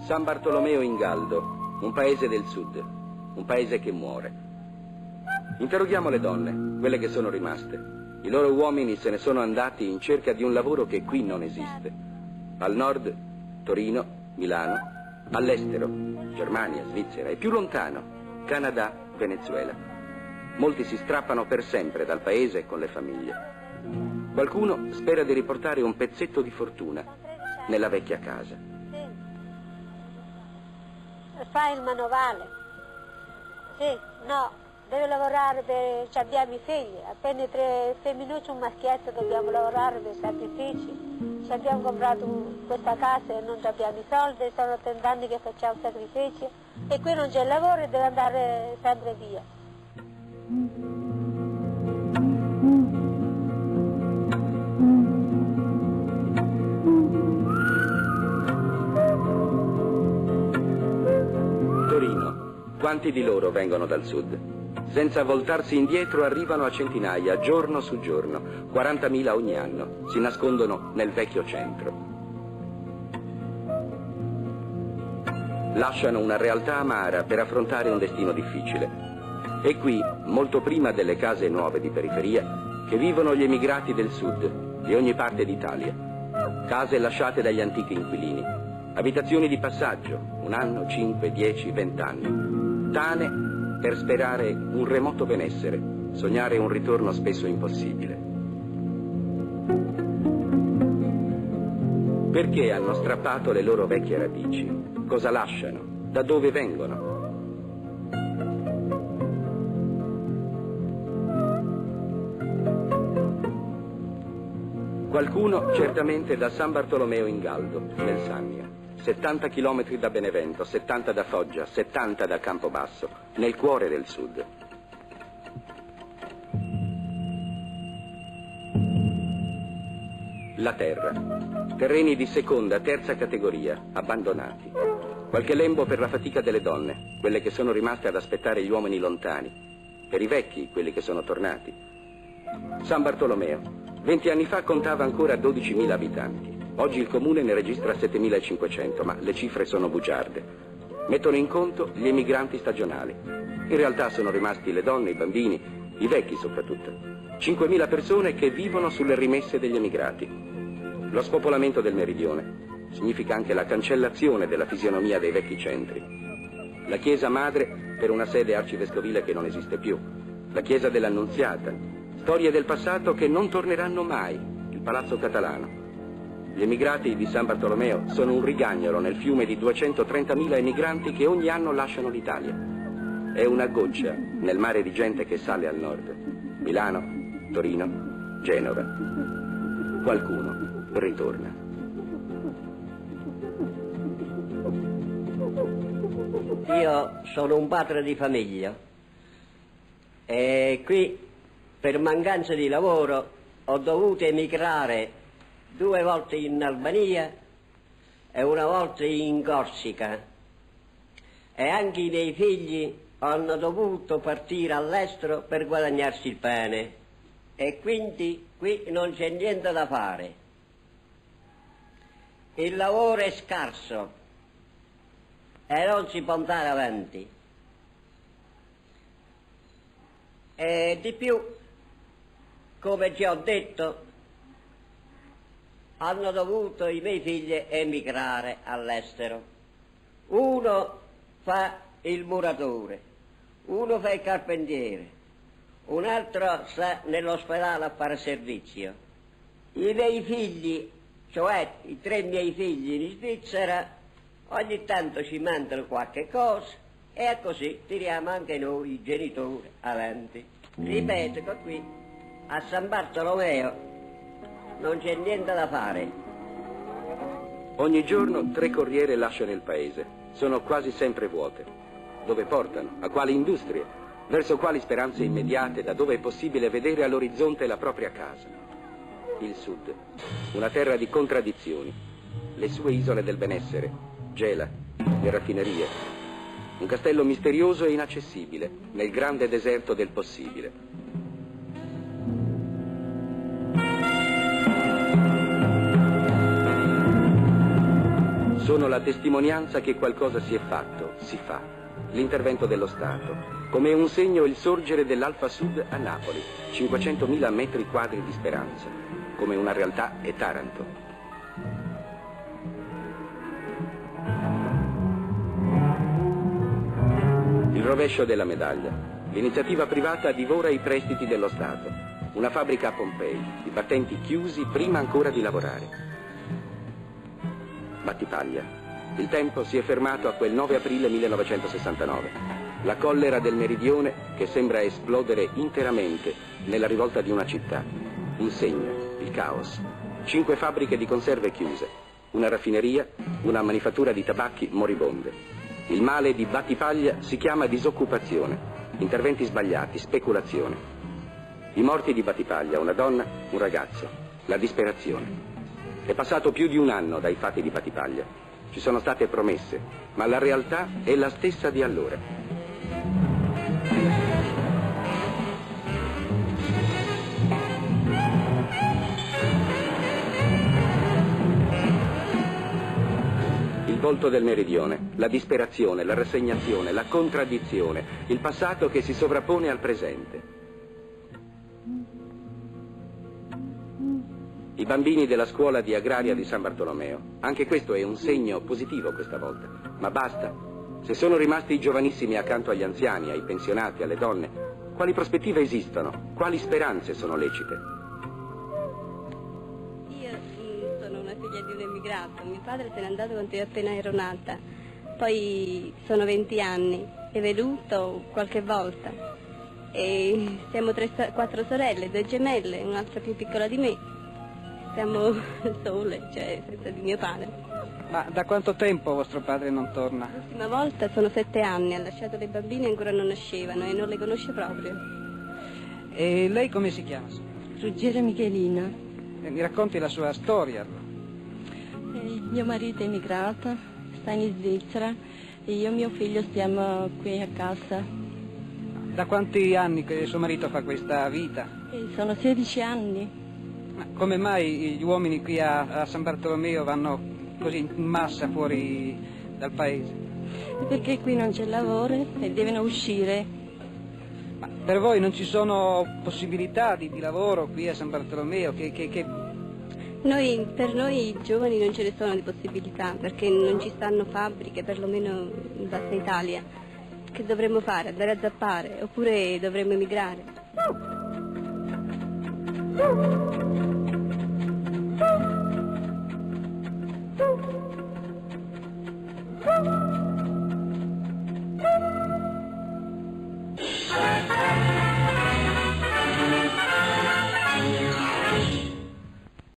San Bartolomeo in Galdo, un paese del sud, un paese che muore. Interroghiamo le donne, quelle che sono rimaste. I loro uomini se ne sono andati in cerca di un lavoro che qui non esiste. Al nord, Torino, Milano, all'estero, Germania, Svizzera e più lontano, Canada, Venezuela. Molti si strappano per sempre dal paese con le famiglie. Qualcuno spera di riportare un pezzetto di fortuna nella vecchia casa. Fa il manovale. Sì, no, deve lavorare per... abbiamo i figli, appena 3 femminucci, un maschietto, dobbiamo lavorare per sacrifici. Ci abbiamo comprato questa casa e non abbiamo i soldi, sono 30 anni che facciamo sacrifici e qui non c'è lavoro e deve andare sempre via. Quanti di loro vengono dal sud? Senza voltarsi indietro arrivano a centinaia, giorno su giorno, 40.000 ogni anno, si nascondono nel vecchio centro. Lasciano una realtà amara per affrontare un destino difficile. E qui, molto prima delle case nuove di periferia, che vivono gli emigrati del sud, di ogni parte d'Italia. Case lasciate dagli antichi inquilini, abitazioni di passaggio, 1 anno, 5, 10, 20 anni. Tane per sperare un remoto benessere, sognare un ritorno spesso impossibile. Perché hanno strappato le loro vecchie radici? Cosa lasciano? Da dove vengono? Qualcuno certamente da San Bartolomeo in Galdo, nel Sannio. 70 chilometri da Benevento, 70 da Foggia, 70 da Campobasso, nel cuore del sud. La terra. Terreni di seconda, terza categoria, abbandonati. Qualche lembo per la fatica delle donne, quelle che sono rimaste ad aspettare gli uomini lontani. Per i vecchi, quelli che sono tornati. San Bartolomeo. 20 anni fa contava ancora 12.000 abitanti. Oggi il comune ne registra 7.500, ma le cifre sono bugiarde. Mettono in conto gli emigranti stagionali. In realtà sono rimasti le donne, i bambini, i vecchi soprattutto. 5.000 persone che vivono sulle rimesse degli emigrati. Lo spopolamento del meridione significa anche la cancellazione della fisionomia dei vecchi centri. La chiesa madre per una sede arcivescovile che non esiste più. La chiesa dell'Annunziata. Storie del passato che non torneranno mai. Il Palazzo Catalano. Gli emigrati di San Bartolomeo sono un rigagnolo nel fiume di 230.000 emigranti che ogni anno lasciano l'Italia. È una goccia nel mare di gente che sale al nord. Milano, Torino, Genova. Qualcuno ritorna. Io sono un padre di famiglia e qui per mancanza di lavoro ho dovuto emigrare 2 volte in Albania e 1 volta in Corsica e anche i miei figli hanno dovuto partire all'estero per guadagnarsi il pane e quindi qui non c'è niente da fare. Il lavoro è scarso e non si può andare avanti. E di più, come già ho detto, hanno dovuto i miei figli emigrare all'estero. Uno fa il muratore, uno fa il carpentiere, un altro sta nell'ospedale a fare servizio. I miei figli, cioè i 3 miei figli in Svizzera, ogni tanto ci mandano qualche cosa e così tiriamo anche noi, i genitori, avanti. Ripeto che qui a San Bartolomeo non c'è niente da fare. Ogni giorno 3 corriere lasciano il paese. Sono quasi sempre vuote. Dove portano? A quali industrie? Verso quali speranze immediate? Da dove è possibile vedere all'orizzonte la propria casa? Il sud. Una terra di contraddizioni. Le sue isole del benessere. Gela. Le raffinerie. Un castello misterioso e inaccessibile nel grande deserto del possibile. sono la testimonianza che qualcosa si è fatto, si fa. L'intervento dello Stato, come un segno il sorgere dell'Alfa Sud a Napoli, 500.000 metri quadri di speranza, come una realtà è Taranto. Il rovescio della medaglia. L'iniziativa privata divora i prestiti dello Stato. Una fabbrica a Pompei, i battenti chiusi prima ancora di lavorare. Battipaglia. Il tempo si è fermato a quel 9 aprile 1969. La collera del meridione che sembra esplodere interamente nella rivolta di una città. Un segno, il caos. 5 fabbriche di conserve chiuse, una raffineria, una manifattura di tabacchi moribonde. Il male di Battipaglia si chiama disoccupazione, interventi sbagliati, speculazione. I morti di Battipaglia, una donna, un ragazzo, la disperazione. È passato più di un anno dai fatti di Battipaglia. Ci sono state promesse, ma la realtà è la stessa di allora. Il volto del meridione, la disperazione, la rassegnazione, la contraddizione, il passato che si sovrappone al presente. I bambini della scuola di agraria di San Bartolomeo. Anche questo è un segno positivo questa volta. Ma basta. Se sono rimasti i giovanissimi accanto agli anziani, ai pensionati, alle donne, quali prospettive esistono? Quali speranze sono lecite? Io sono una figlia di un emigrato. Mio padre se n'è andato quando io appena ero nata. Poi sono 20 anni. È venuto qualche volta. E siamo 4 sorelle, 2 gemelle, un'altra più piccola di me. Siamo sole, cioè senza di mio padre. Ma da quanto tempo vostro padre non torna? L'ultima volta sono 7 anni, ha lasciato le bambine e ancora non nascevano e non le conosce proprio. E lei come si chiama? Ruggero Michelina. Mi racconti la sua storia. Mio marito è emigrato, sta in Svizzera e io e mio figlio stiamo qui a casa. Da quanti anni che suo marito fa questa vita? Sono 16 anni. Ma come mai gli uomini qui a San Bartolomeo vanno così in massa fuori dal paese? Perché qui non c'è lavoro e devono uscire. Ma per voi non ci sono possibilità di lavoro qui a San Bartolomeo? Per noi giovani non ce ne sono di possibilità, perché non ci stanno fabbriche, perlomeno in Bassa Italia. Che dovremmo fare? Andare a zappare? Oppure dovremmo emigrare?